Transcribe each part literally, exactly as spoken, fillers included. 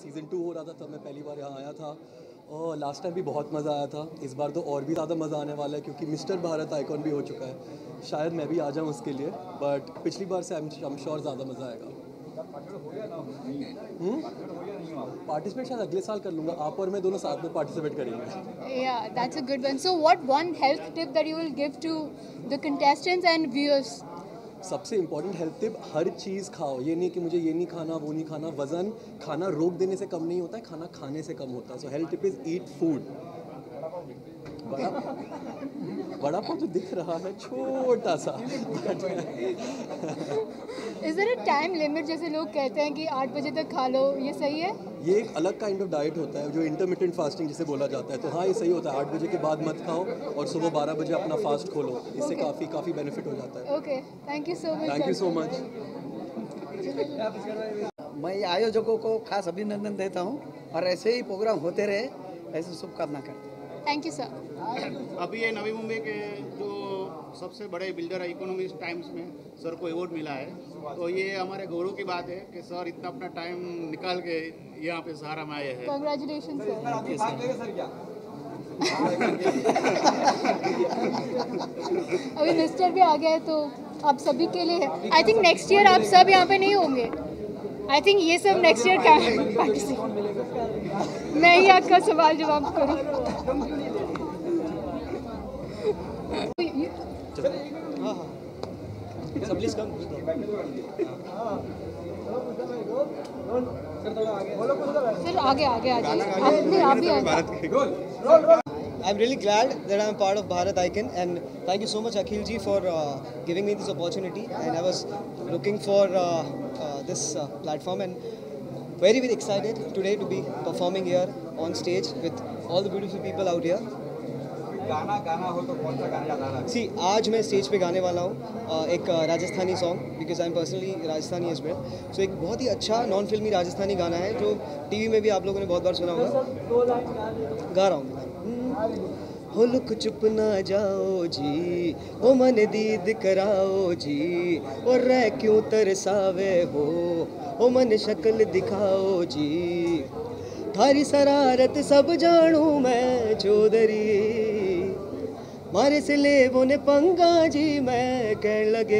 Season two हो रहा था तब मैं पहली बार यहाँ आया था और लास्ट टाइम भी बहुत मज़ा आया था। इस बार तो और भी ज़्यादा मज़ा आने वाला है क्योंकि मिस्टर भारत आइकॉन भी हो चुका है। शायद मैं भी आ जाऊँ उसके लिए, बट पिछली बार से आई एम श्योर ज़्यादा मज़ा आएगा। पार्टिसिपेट शायद अगले साल कर लूँगा, आप और मैं दोनों साथ में पार्टिसिपेट करेंगे। Yeah, that's a good one. So what one health tip that you will give to the contestants and viewers? सबसे इम्पोर्टेंट हेल्थ टिप, हर चीज़ खाओ। ये नहीं कि मुझे ये नहीं खाना वो नहीं खाना। वज़न खाना रोक देने से कम नहीं होता है, खाना खाने से कम होता है। So health tip is eat food. बड़ा बड़ा पाव तो दिख रहा है छोटा सा। Is there a time limit जैसे लोग कहते हैं कि आठ बजे तक खा लो, ये सही है? ये एक अलग काइंड ऑफ डाइट होता है जो इंटरमिटेंट फास्टिंग जिसे बोला जाता है। तो हाँ, ये सही होता है, आठ बजे के बाद मत खाओ और सुबह बारह बजे अपना फास्ट खोलो। इससे Okay. काफ़ी काफ़ी बेनिफिट हो जाता है। Okay, thank you so much. Thank you so much. मैं आयोजकों को खास अभिनंदन देता हूं और ऐसे ही प्रोग्राम होते रहे, ऐसी शुभकामना करता हूं। Thank you, sir. अभी ये नवी मुंबई के जो सबसे बड़े बिल्डर है इकोनॉमिस्ट टाइम्स में सर को अवार्ड मिला है, तो ये हमारे गौरव की बात है कि सर इतना अपना टाइम निकाल के यहाँ पे सहारा में आए हैं। Congratulations, sir. अभी मिस्टर भी आ गया है तो आप सभी के लिए है। आई थिंक नेक्स्ट ईयर आप सब यहाँ पे नहीं होंगे। आई थिंक ये सब नेक्स्ट ईयर का पार्टिसिपेट। मैं ही आपका सवाल जवाब करूँ। सर आगे आगे आ जाइए। आप नहीं आप भी आए। I'm really glad that I'm part of Bharat Icon, and thank you so much Akhil ji for uh, giving me this opportunity. And I was looking for uh, uh, this uh, platform and very very excited today to be performing here on stage with all the beautiful people out here. गाना गाना हो तो कौन सा गाना गाना है? See, आज मैं स्टेज पे गाने वाला हूँ एक Rajasthani song, because I am personally Rajasthani as well. So एक बहुत ही अच्छा नॉन फिल्मी राजस्थानी गाना है जो टीवी में भी आप लोगों ने बहुत बार सुना होगा। गा रहा हूँ। हो लुक चुप ना जाओ जी, ओ मन दीद कराओ जी, और रह क्यों तरसावे हो, ओ मन शक्ल दिखाओ जी। थारी शरारत सब जानू मैं चौधरी, मारे से ले वो ने पंगा जी मैं कह लगे।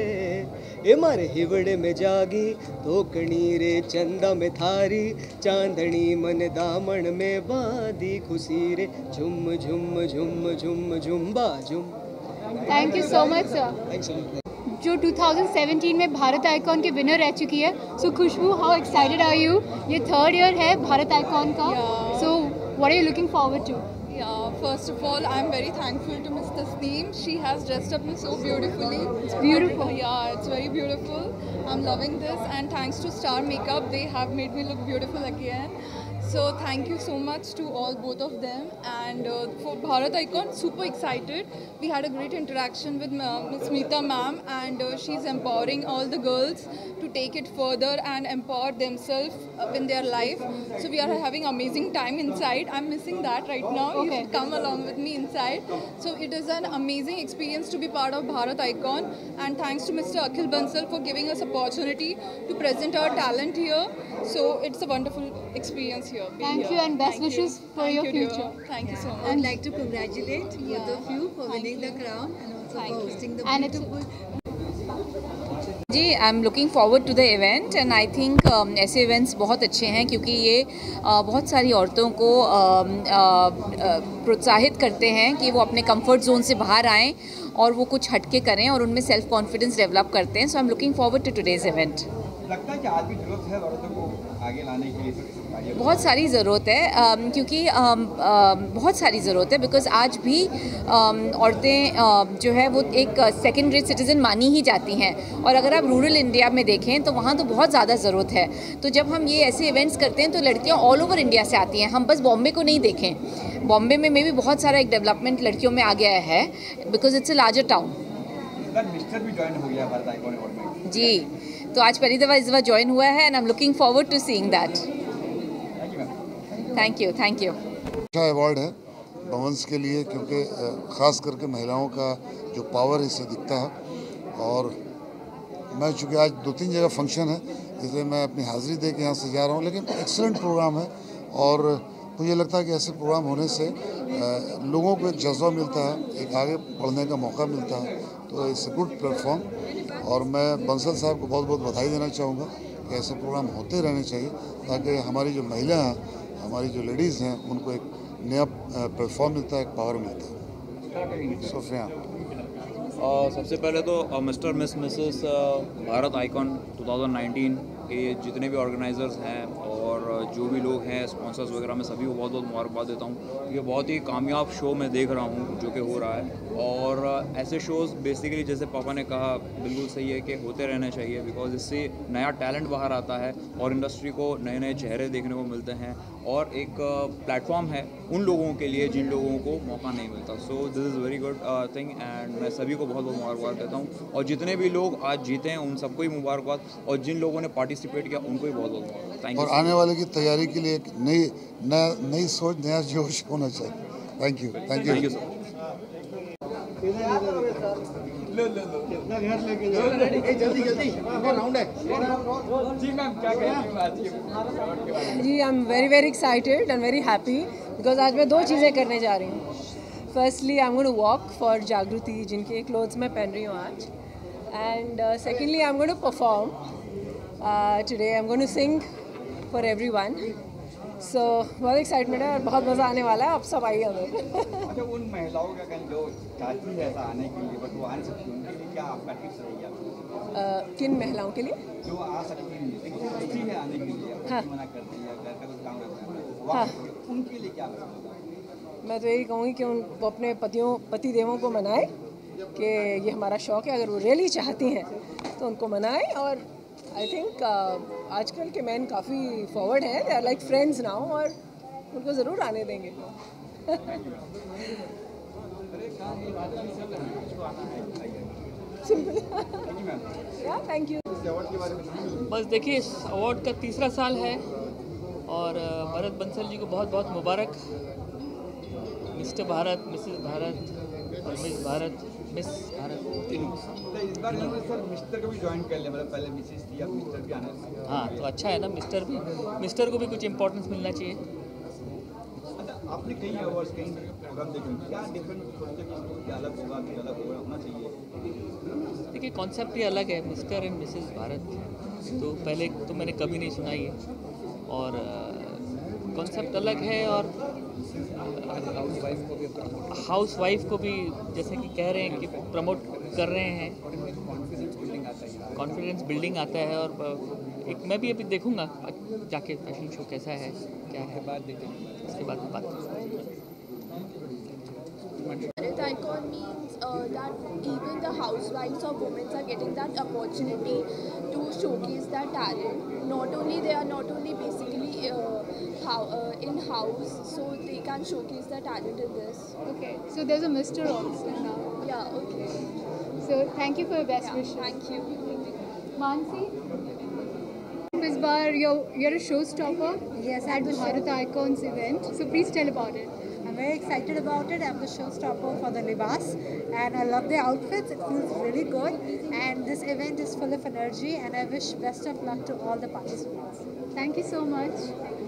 ए मारे हिवड़े में जागी तो कणी रे चंदा में थारी, चांदनी मन दामन में बांधी खुशी रे, झुम झुम झुम झुम झुम बाजुम। Thank you so much sir. Thanks. जो टू थाउजेंड सेवेंटीन में भारत आइकॉन के विनर रह चुकी है। So Khushboo, how excited are you? ये थर्ड ईयर है भारत आइकॉन का। So what are you looking forward to? Yeah, first of all, I'm very thankful to Miss Tasneem. She has dressed up me so beautifully. It's beautiful. Yeah, it's very beautiful. I'm loving this, and thanks to Star Makeup, they have made me look beautiful again. So thank you so much to all both of them, and uh, for Bharat Icon, super excited. We had a great interaction with uh, Miss Meeta ma'am, and uh, she's empowering all the girls to take it further and empower themselves uh, in their life. So we are having amazing time inside. I'm missing that right now. Okay. You should come along with me inside. So it is an amazing experience to be part of Bharat Icon, and thanks to Mister Akhil Bansal for giving us opportunity to present our talent here. So it's a wonderful experience here. Thank here. you and best Thank wishes you. for Thank your you, dear. future. Thank you so much. I'd like to congratulate Yeah. both of you for Thank winning the you. crown and also Thank for you. hosting the And it's- beautiful. जी, I am looking forward to the event, and I think ऐसे events बहुत अच्छे हैं क्योंकि ये uh, बहुत सारी औरतों को uh, uh, प्रोत्साहित करते हैं कि वो अपने कंफर्ट जोन से बाहर आएँ और वो कुछ हटके करें और उनमें सेल्फ कॉन्फिडेंस डेवलप करते हैं। So I am looking forward to today's event. लगता है कि आज भी जरूरत है औरतों को आगे लाने के लिए? बहुत सारी ज़रूरत है, um, क्योंकि um, uh, बहुत सारी ज़रूरत है, बिकॉज़ आज भी um, औरतें uh, जो है वो एक सेकेंड रेट सिटीज़न मानी ही जाती हैं। और अगर आप रूरल इंडिया में देखें तो वहाँ तो बहुत ज़्यादा ज़रूरत है। तो जब हम ये ऐसे इवेंट्स करते हैं तो लड़कियाँ ऑल ओवर इंडिया से आती हैं, हम बस बॉम्बे को नहीं देखें। बॉम्बे में मे भी बहुत सारा एक डेवलपमेंट लड़कियों में आ गया है, because it's a larger town. Mister भी ज्वाइन हो गया भारत आइकॉन अवार्ड में। जी, तो आज पहली दफ़ा इस दफ़ा ज्वाइन हुआ है, and I am looking forward to seeing that. Thank you thank you. अच्छा अवार्ड है भवंस के लिए, क्योंकि ख़ास करके महिलाओं का जो पावर इससे दिखता है। और मैं चूँकि आज दो तीन जगह फंक्शन है, इसलिए मैं अपनी हाज़िरी दे के यहाँ से जा रहा हूँ। लेकिन एक्सीलेंट प्रोग्राम है और मुझे लगता है कि ऐसे प्रोग्राम होने से लोगों को एक जज्बा मिलता है, एक आगे बढ़ने का मौका मिलता है, तो इट्स ए गुड प्लेटफॉर्म। और मैं बंसल साहब को बहुत बहुत बधाई देना चाहूँगा कि ऐसे प्रोग्राम होते रहने चाहिए ताकि हमारी जो महिला हैं, हमारी जो लेडीज़ हैं, उनको एक नया प्लेटफॉर्म मिलता है, एक पावर मिलता है। सोफिया Uh, सबसे पहले तो mister miss Mrs Bharat icon दो हज़ार उन्नीस के जितने भी ऑर्गेनाइजर्स हैं और जो भी लोग हैं स्पॉन्सर्स वगैरह, मैं सभी को बहुत बहुत मुबारकबाद देता हूँ। ये बहुत ही कामयाब शो मैं देख रहा हूँ जो कि हो रहा है, और ऐसे शोज़ बेसिकली जैसे पापा ने कहा बिल्कुल सही है कि होते रहने चाहिए, बिकॉज इससे नया टैलेंट बाहर आता है और इंडस्ट्री को नए नए चेहरे देखने को मिलते हैं और एक प्लेटफॉर्म है उन लोगों के लिए जिन लोगों को मौका नहीं मिलता। So this is very good thing एंड मैं सभी को बहुत बहुत मुबारकबाद देता हूँ, और जितने भी लोग आज जीते हैं उन सबको ही मुबारकबाद, और जिन लोगों ने पार्टिसिपेट किया उनको भी बहुत बहुत मुबारकबाद। Thank you. और आने वाले की तैयारी के लिए एक नई नया नई सोच, नया जोश होना चाहिए। Thank you thank you thank you sir. जल्दी जल्दी राउंड है जी मैम, क्या कहेंगे आज के? जी I am very very excited and very happy because आज मैं दो चीज़ें करने जा रही हूँ। Firstly I am going to walk for Jagriti, जिनके क्लोथ्स मैं पहन रही हूँ आज, and secondly I am going to perform today. I am going to sing for everyone. So बहुत एक्साइटमेंट है और बहुत मज़ा आने वाला है। आप सब आइए अगर। अच्छा, उन महिलाओं का कहीं जो चाहती है ऐसा आने के लिए बट वो आ नहीं सकती, उनके लिए क्या आपका टिप्स रहेगी आपको? uh, किन महिलाओं के लिए जो आ सकती है, लेकिन सोचती है आने के लिए, हाँ। मना करती है, घर का कुछ काम रहता है, हाँ। उनके लिए क्या लगेगा? मैं तो यही कहूँगी कि उन वो अपने पतियों पति देवों को मनाएं कि ये हमारा शौक़ है। अगर वो रियली चाहती हैं तो उनको मनाएं। और आई थिंक uh, आजकल के मैन काफ़ी फॉरवर्ड हैं, they are like friends now, और उनको ज़रूर आने देंगे। Thank you. बस देखिए, इस अवार्ड का तीसरा साल है और भरत बंसल जी को बहुत बहुत मुबारक। मिस्टर भारत, मिसेस भारत और मिस भारत, मिस भारत तीनों। इस बार इन्होंने सर मिस्टर को भी ज्वाइन कर लिया, मतलब पहले मिसेस थी, अब मिस्टर भी आने। हाँ, तो अच्छा है ना, मिस्टर भी मिस्टर को भी कुछ इम्पोर्टेंस मिलना चाहिए। अच्छा, आपने कई अवार्ड्स कई प्रोग्राम देखे, क्या डिफरेंट सोचते हैं कि इसको अलग होगा, कि अलग होना चाहिए? देखिए, कॉन्सेप्ट ही अलग है, मिस्टर एंड मिसेस भारत। तो पहले तो मैंने कभी नहीं सुना ये, और कॉन्सेप्ट अलग है। और हाउस वाइफ को भी जैसे कि कह रहे हैं कि प्रमोट कर रहे हैं, कॉन्फिडेंस बिल्डिंग आता है। और एक मैं भी अभी देखूंगा जाके फैशन शो कैसा है, क्या है, बाद देखेंगे, उसके बाद बात करेंगे। Bharat Icon means uh, that even the housewives or women are getting that opportunity to showcase their talent. Not only they are not only basically uh, how, uh, in house, so they can showcase their talent in this. Okay, so there's a Mister also now. Yeah, okay. So thank you for your best Yeah, wishes. thank you. Mansi, this bar you're you're a showstopper. Yes, at the Bharat Icons event. So please tell about it. I'm very excited about it. I'm the showstopper for the libas, and I love the outfits. It feels really good, and this event is full of energy. And I wish best of luck to all the participants. Thank you so much.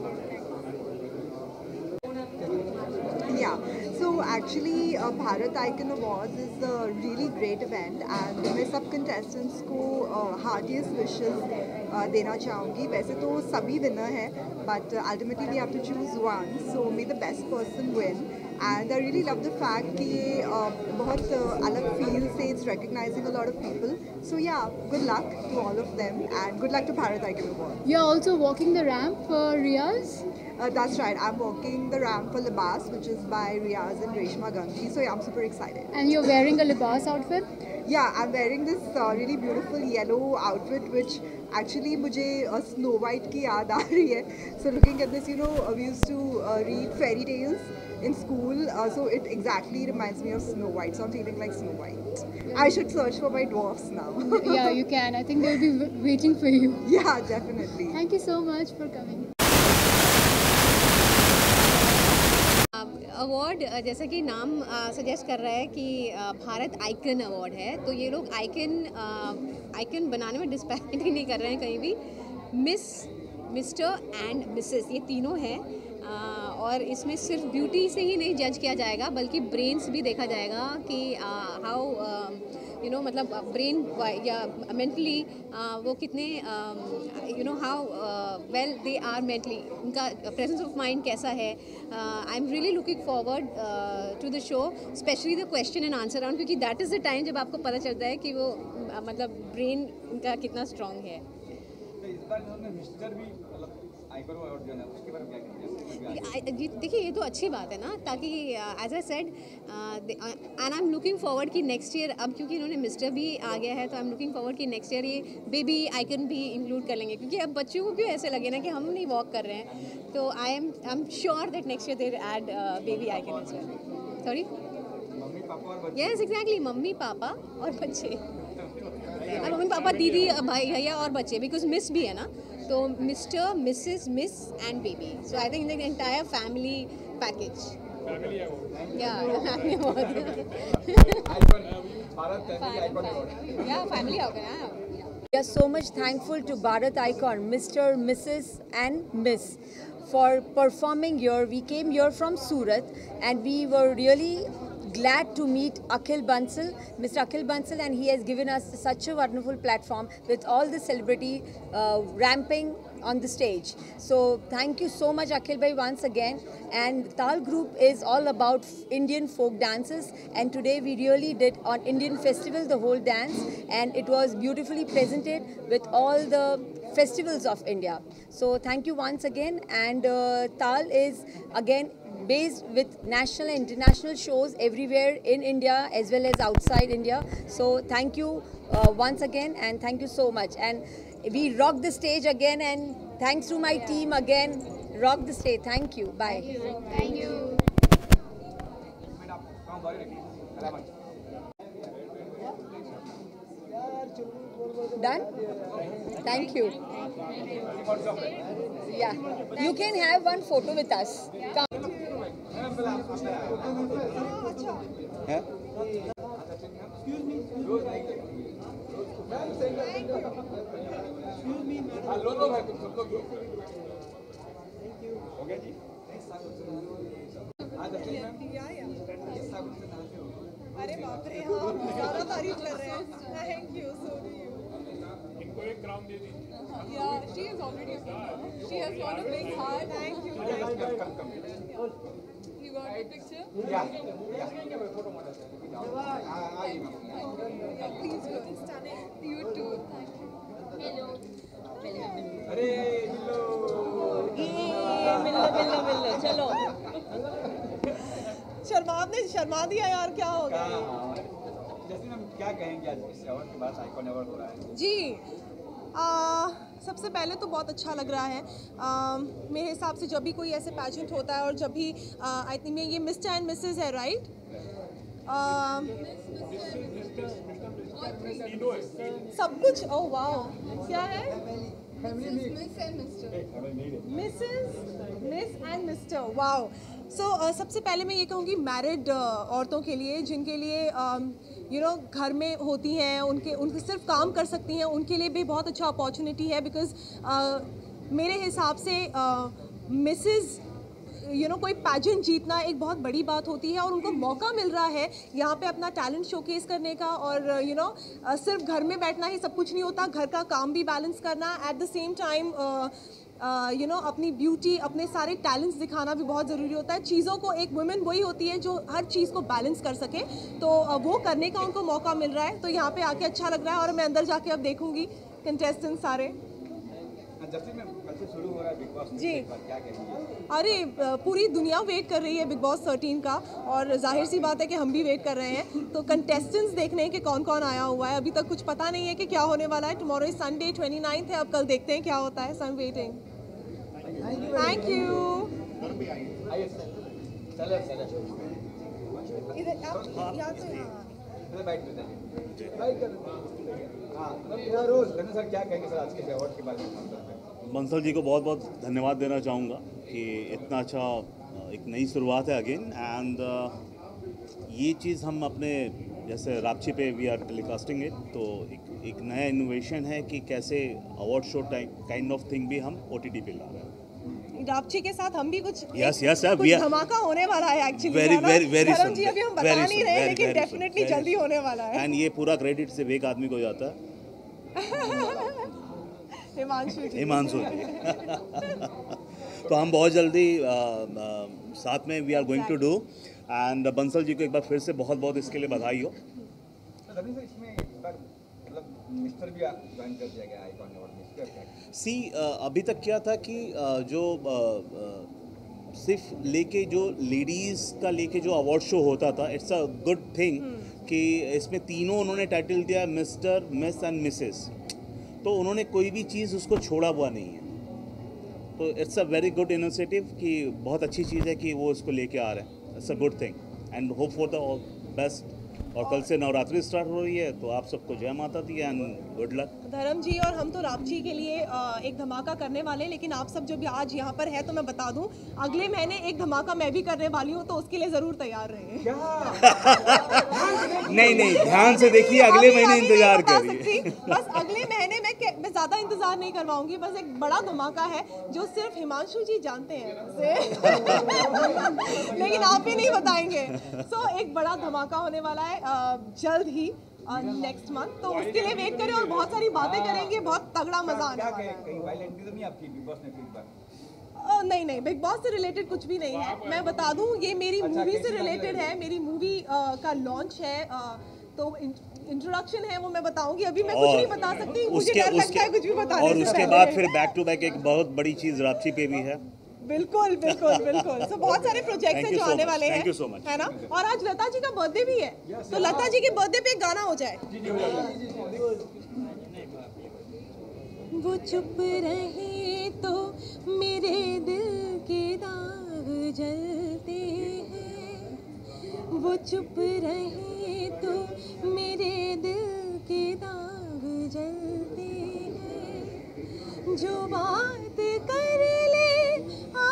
Yeah, so actually uh, Bharat Icon Awards is a really great event, and मैं सब contestants को uh, heartiest wishes uh, देना चाहूँगी। वैसे तो सभी winner हैं, but uh, ultimately we have to choose one, so may the best person win. And I really love the fact कि ये uh, बहुत uh, अलग feel से it's recognizing a lot of people. So yeah, good luck to all of them, and good luck to Bharat Icon Awards. You're also walking the ramp for Riyaz. Uh, that's right. I'm walking the ramp for Libas, which is by Riaz and Reshma Gangi. So yeah, I'm super excited. And you're wearing a libas outfit? Yeah, I'm wearing this uh, really beautiful yellow outfit, which actually मुझे uh, Snow White की याद आ रही है. So looking at this, you know, uh, we used to uh, read fairy tales in school. Uh, so it exactly reminds me of Snow White. So I'm feeling like Snow White. I should search for my dwarfs now. Yeah, you can. I think they'll be w- waiting for you. Yeah, definitely. Thank you so much for coming. Award जैसा कि नाम suggest कर रहा है कि Bharat icon award है, तो ये लोग आइकन आइकन बनाने में डिस्पैरिटी नहीं कर रहे हैं कहीं भी। मिस, मिस्टर एंड मिसेस ये तीनों हैं। और इसमें सिर्फ ब्यूटी से ही नहीं जज किया जाएगा बल्कि ब्रेन्स भी देखा जाएगा कि हाउ यू नो मतलब ब्रेन या मेंटली वो कितने you know how well they are mentally, उनका प्रेजेंस ऑफ माइंड कैसा है। I am really looking forward to the show, specially the question and answer round, क्योंकि दैट इज़ द टाइम जब आपको पता चलता है कि वो uh, मतलब ब्रेन उनका कितना स्ट्रॉन्ग है। देखिए ये तो अच्छी बात है ना, ताकि as I said and I am looking forward कि नेक्स्ट ईयर, अब क्योंकि इन्होंने मिस्टर भी आ गया है तो आई एम लुकिंग फॉरवर्ड कि नेक्स्ट ईयर ये बेबी आइकन भी इंक्लूड कर लेंगे, क्योंकि अब बच्चों को क्यों ऐसे लगे ना कि हम नहीं वॉक कर रहे हैं। तो I am I am sure that next year they add baby icon as well. Sorry, yes exactly, mummy papa और बच्चे, मम्मी पापा दीदी भाई भैया और बच्चे, बिकॉज मिस भी है ना, तो mister Mrs miss and baby, so I think the entire family package. या फैमिली हो गया। We are so much thankful to Bharat Icon, Mister, Missus and Miss for performing here. We came here from Surat and we were really glad to meet Akhil Bansal, Mister Akhil Bansal, and he has given us such a wonderful platform with all the celebrity uh, ramping on the stage. So thank you so much Akhil bhai once again. And Tal Group is all about Indian folk dances, and today we really did on Indian festival the whole dance, and it was beautifully presented with all the festivals of India. So thank you once again. And uh, Tal is again based with national and international shows everywhere in India as well as outside India. So thank you uh, once again, and thank you so much. And we rock the stage again, and thanks to my team again, rock the stage. Thank you. Bye. Thank you. Done? Thank you. Yeah. You can have one photo with us. Come. है? अरे बाप रे, हाँ ज़्यादा तारीफ कर रहे हैं। Thank you, so do you. इनको एक क्राउन दे दीजिए। या she is already a winner, she has got a big heart. Thank you. You got a picture? Yeah. Please look stunning. You too. Thank you. Hello. अरे मिलो। ये मिलो मिलो मिलो, चलो। शर्मा ने शर्मा दिया यार, क्या हो गया? जैसे हम क्या कहेंगे आज इस अवार्ड के बाद, आइकॉन अवार्ड हो रहा है? जी, आ, सबसे पहले तो बहुत अच्छा लग रहा है। आ, मेरे हिसाब से जब भी कोई ऐसे पैजेंट होता है और जब भी आई थिंक ये मिस्टर एंड मिसेस है, राइट? सब कुछ, ओह वाओ, क्या है? Mrs miss and Mr, wow. So सबसे पहले मैं ये कहूँगी मैरिड uh, औरतों के लिए, जिनके लिए यू नो घर में होती हैं, उनके उनके सिर्फ काम कर सकती हैं, उनके लिए भी बहुत अच्छा अपॉर्चुनिटी है। बिकॉज uh, मेरे हिसाब से मिसेस यू नो कोई पैजेंट जीतना एक बहुत बड़ी बात होती है, और उनको मौका मिल रहा है यहाँ पे अपना टैलेंट शोकेस करने का। और यू नो सिर्फ घर में बैठना ही सब कुछ नहीं होता, घर का काम भी बैलेंस करना, at the same time you know अपनी ब्यूटी, अपने सारे टैलेंट्स दिखाना भी बहुत ज़रूरी होता है। चीज़ों को, एक वुमेन वही होती है जो हर चीज़ को बैलेंस कर सके, तो uh, वो करने का उनको मौका मिल रहा है। तो यहाँ पे आके अच्छा लग रहा है, और मैं अंदर जाके अब देखूँगी कंटेस्टेंट सारे। शुरू हो रहा है बिग बॉस जी, क्या कहेंगे? अरे पूरी दुनिया वेट कर रही है बिग बॉस थर्टीन का, और जाहिर सी बात है कि हम भी वेट कर रहे हैं। तो कंटेस्टेंट्स देखने हैं कि कौन कौन आया हुआ है। अभी तक कुछ पता नहीं है कि क्या होने वाला है। Tomorrow is Sunday, twenty ninth है, अब कल देखते हैं क्या होता है। So I am waiting. Thank you. Bansal ji को बहुत बहुत धन्यवाद देना चाहूँगा कि इतना अच्छा एक नई शुरुआत है अगेन। एंड ये चीज़ हम अपने जैसे रापची पे वी आर टेलीकास्टिंग इट, तो एक एक नया इनोवेशन है कि कैसे award show type kind of thing भी हम ओटीटी पे ला रहे हैं। रापची के साथ हम भी कुछ Yes, yes, sir, कुछ we are- धमाका होने वाला है एक्चुअली। Very, very, very धर्म soon. जी अभी हम बता Very नहीं soon, रहे very, लेकिन very soon, डेफिनेटली very जल्दी soon. होने वाला है। एंड ये पूरा क्रेडिट सिर्फ एक आदमी को जाता है, हिमांशु जी। हिमांशु जी। तो हम बहुत जल्दी आ, आ, साथ में we are going to do and Bansal ji को एक बार फिर से बहुत बहुत इसके लिए बधाई हो। रवि सर, इसमें इस बार मतलब मिस्टर भी ज्वाइन कर दिया गया आइकॉन अवार्ड में, इसका क्या? सी अभी तक क्या था कि आ, जो आ, आ, सिर्फ लेके जो लेडीज़ का लेके जो अवार्ड शो होता था, इट्स अ गुड थिंग कि इसमें तीनों उन्होंने टाइटल दिया मिस्टर, मिस एंड मिसेस। तो उन्होंने कोई भी चीज़ उसको छोड़ा हुआ नहीं है। तो it's a very good initiative कि बहुत अच्छी चीज़ है कि वो इसको लेके आ रहे हैं। It's a good thing and hope for the best. और कल से नवरात्रि स्टार्ट हो रही है, तो आप सबको जय माता दी एंड गुड लक। धर्म जी और हम तो रापची के लिए अ, एक धमाका करने वाले हैं, लेकिन आप सब जो भी आज यहाँ पर है तो मैं बता दूं, अगले महीने एक धमाका मैं भी करने वाली हूँ, तो उसके लिए जरूर तैयार रहें। नहीं नहीं, ध्यान से देखिए, अगले अभी- महीने अभी इंतजार नहीं बता करिए। सकती, बस अगले महीने में के- मैं ज्यादा इंतजार नहीं करवाऊंगी। बस एक बड़ा धमाका है जो सिर्फ हिमांशु जी जानते हैं उसे। लेकिन आप ही नहीं बताएंगे। सो एक बड़ा धमाका होने वाला है अ, जल्द ही नेक्स्ट मंथ, तो उसके लिए वेट करें और बहुत सारी बातें करेंगे, बहुत तगड़ा मजा आने वाला है। कहीं वायलेंट तो नहीं आपकी बिग बॉस ने फीडबैक? अ, नहीं नहीं, बिग बॉस से रिलेटेड कुछ भी नहीं है। मैं बता दूं, ये मेरी अच्छा, मूवी से कैसी रिलेटेड है। मेरी मूवी का लॉन्च है, अ, तो इंट्रोडक्शन है वो मैं बताऊंगी। अभी मैं कुछ और नहीं बता सकती, मुझे उसके डर लगता है कुछ भी बताने और से उसके पहले। बाद फिर बैक टू बैक एक बहुत बड़ी चीज़ रापची पे भी है। बिल्कुल बिल्कुल बिल्कुल। सो बहुत सारे प्रोजेक्ट्स Thank हैं you जो so आने much. वाले हैं, Thank you so much. है ना। और आज लता जी का बर्थडे भी है, तो लता जी के बर्थडे पे एक गाना हो जाए। वो चुप रहे तो मेरे दिल के दाग जलते हैं, वो चुप रहे तो मेरे दिल के दाग जलते हैं, जो बात कर ले आ,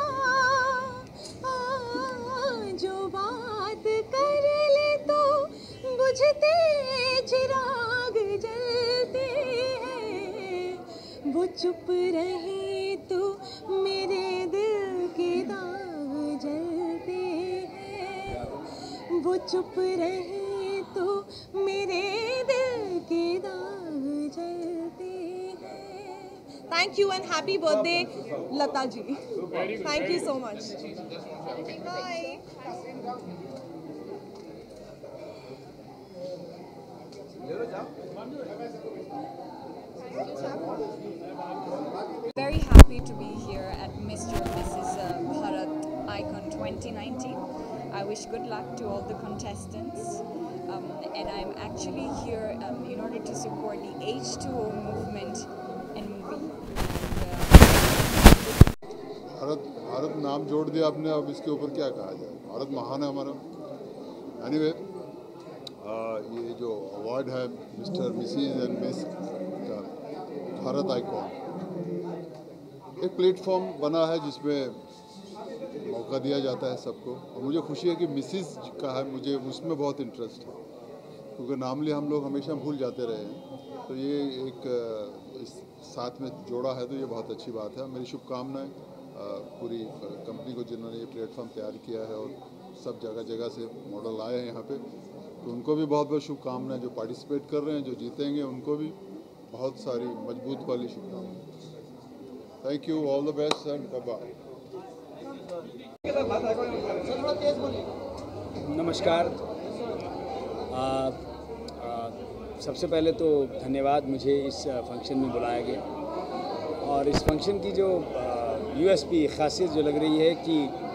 आ, जो बात कर ले तो बुझते चिराग जलते हैं, वो चुप रहे तो मेरे दिल के दाग जलते हैं, वो चुप रहे तो मेरे दिल के दाग जलते हैं। Thank you and happy birthday Lata ji. Thank you so much. Bye. Very happy to be here at Mister and Missus Uh, Bharat Icon twenty nineteen. I wish good luck to all the contestants. Um, and I'm actually here um, in order to support the H two O movement and movie. Bharat Bharat नाम जोड़ दिया आपने, अब इसके ऊपर क्या कहा जाए। भारत महान है हमारा। एनीवे, ये जो अवार्ड है मिस्टर मिसेस एंड मिस का भारत आइकॉन, एक प्लेटफॉर्म बना है जिसमें मौका दिया जाता है सबको। और मुझे खुशी है कि मिसेस का है, मुझे उसमें बहुत इंटरेस्ट है, क्योंकि नाम लिए हम लोग हमेशा भूल जाते रहे हैं। तो ये एक इस साथ में जोड़ा है, तो ये बहुत अच्छी बात है। मेरी शुभकामनाएं पूरी कंपनी को जिन्होंने ये प्लेटफॉर्म तैयार किया है और सब जगह जगह से मॉडल आए हैं यहाँ पे, तो उनको भी बहुत बहुत शुभकामनाएं। जो पार्टिसिपेट कर रहे हैं, जो जीतेंगे, उनको भी बहुत सारी मजबूत वाली शुभकामनाएं। Thank you, all the best and bye. नमस्कार। आ, आ, सबसे पहले तो धन्यवाद, मुझे इस फंक्शन में बुलाया गया। और इस फंक्शन की जो यूएसपी खासियत जो लग रही है कि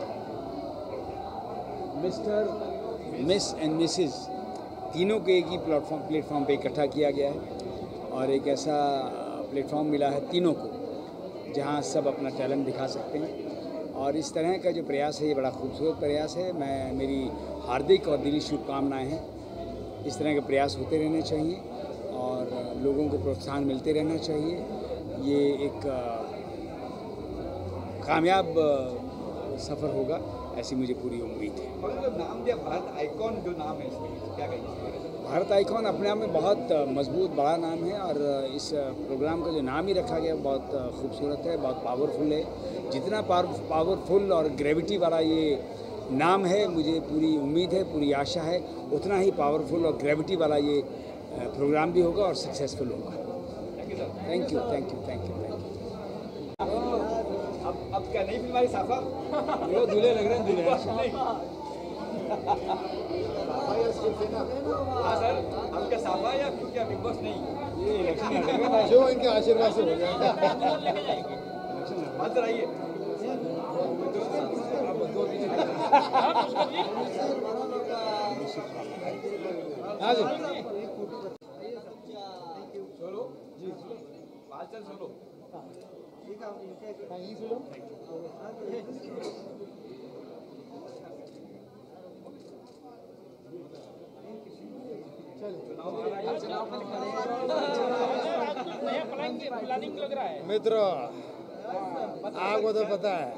मिस्टर, मिस एंड मिसेस तीनों को एक ही प्लेटफॉर्म प्लेटफॉर्म पे इकट्ठा किया गया है। और एक ऐसा प्लेटफॉर्म मिला है तीनों को जहां सब अपना टैलेंट दिखा सकते हैं। और इस तरह का जो प्रयास है, ये बड़ा खूबसूरत प्रयास है। मैं मेरी हार्दिक और दिली शुभकामनाएं हैं। इस तरह के प्रयास होते रहने चाहिए और लोगों को प्रोत्साहन मिलते रहना चाहिए। ये एक कामयाब सफ़र होगा ऐसी मुझे पूरी उम्मीद है। और जो नाम दिया भारत आइकॉन, जो नाम है इसमें क्या कहेंगे? भारत आइकॉन अपने आप में बहुत मजबूत बड़ा नाम है और इस प्रोग्राम का जो नाम ही रखा गया बहुत खूबसूरत है, बहुत पावरफुल है। जितना पावरफुल और ग्रेविटी वाला ये नाम है, मुझे पूरी उम्मीद है, पूरी आशा है, उतना ही पावरफुल और ग्रेविटी वाला ये प्रोग्राम भी होगा और सक्सेसफुल होगा। Thank you thank you thank you thank you. अब अब क्या नई फिल्म आई साफा? वो दूल्हे लग रहे हैं, दूल्हे। हाँ सर, अब क्या साफा या फिर क्या बिग बॉस नहीं? ये इलेक्शन जो इनके आशीर्वाद से हो गया। हाँ सर आइए। हाँ जी सोलो जी, पाँच चल सोलो। मित्र, आपको तो पता है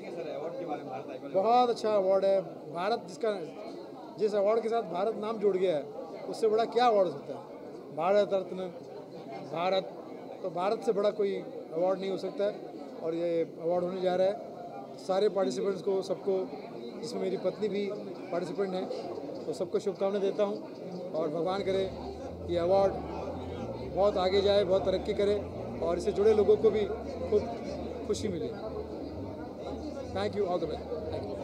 बहुत अच्छा अवार्ड है। भारत जिसका जिस अवार्ड के साथ भारत नाम जुड़ गया है, उससे बड़ा क्या अवार्ड हो सकता है? भारत रत्न, भारत, तो भारत से बड़ा कोई अवार्ड नहीं हो सकता है। और ये अवार्ड होने जा रहा है सारे पार्टिसिपेंट्स को, सबको, जिसमें मेरी पत्नी भी पार्टिसिपेंट है, तो सबको शुभकामनाएं देता हूँ और भगवान करे ये अवार्ड बहुत आगे जाए, बहुत तरक्की करे और इससे जुड़े लोगों को भी खूब खुशी मिले। Thank you, all the best.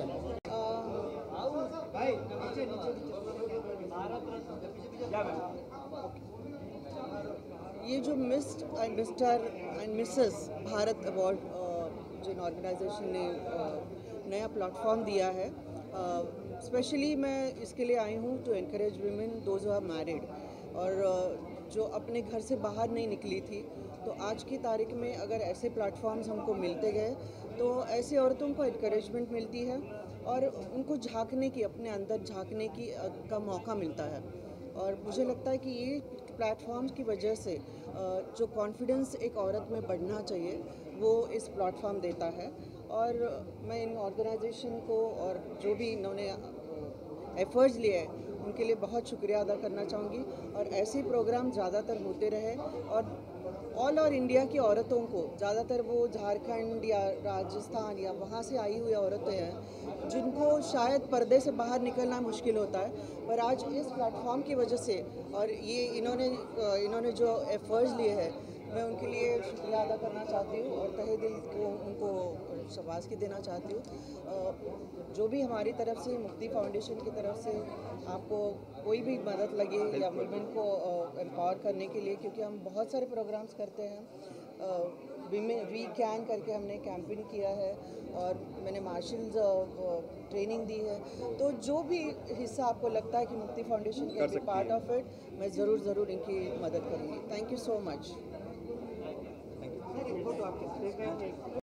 ये जो Miss and Mr and Mrs Bharat award जिन ऑर्गेनाइजेशन ने नया प्लेटफॉर्म दिया है, स्पेशली मैं इसके लिए आई हूँ to encourage women those who are married और जो अपने घर से बाहर नहीं निकली थी। तो आज की तारीख में अगर ऐसे प्लेटफॉर्म्स हमको मिलते गए तो ऐसी औरतों को इनकरेजमेंट मिलती है और उनको झांकने की, अपने अंदर झांकने की का मौका मिलता है। और मुझे लगता है कि ये प्लेटफॉर्म्स की वजह से जो कॉन्फिडेंस एक औरत में बढ़ना चाहिए वो इस प्लेटफॉर्म देता है। और मैं इन ऑर्गेनाइजेशन को और जो भी इन्होंने एफर्ट्स लिए हैं उनके लिए बहुत शुक्रिया अदा करना चाहूँगी और ऐसे प्रोग्राम ज़्यादातर होते रहे। और ऑल ओवर इंडिया की औरतों को, ज़्यादातर वो झारखंड या राजस्थान या वहाँ से आई हुई औरतें हैं जिनको शायद पर्दे से बाहर निकलना मुश्किल होता है, पर आज इस प्लेटफॉर्म की वजह से और ये इन्होंने इन्होंने जो एफर्ट्स लिए हैं मैं उनके लिए शुक्रिया अदा करना चाहती हूँ और तहे दिल को उनको शाबाशी देना चाहती हूँ। जो भी हमारी तरफ से, मुक्ति फाउंडेशन की तरफ से आपको कोई भी मदद लगे या वुमेन को एम्पावर करने के लिए, क्योंकि हम बहुत सारे प्रोग्राम्स करते हैं। वीमेन वी कैन करके हमने कैंपेन किया है और मैंने मार्शल्स ट्रेनिंग दी है। तो जो भी हिस्सा आपको लगता है कि Mukti foundation can be part of it, मैं ज़रूर ज़रूर इनकी मदद करूँगी। Thank you so much.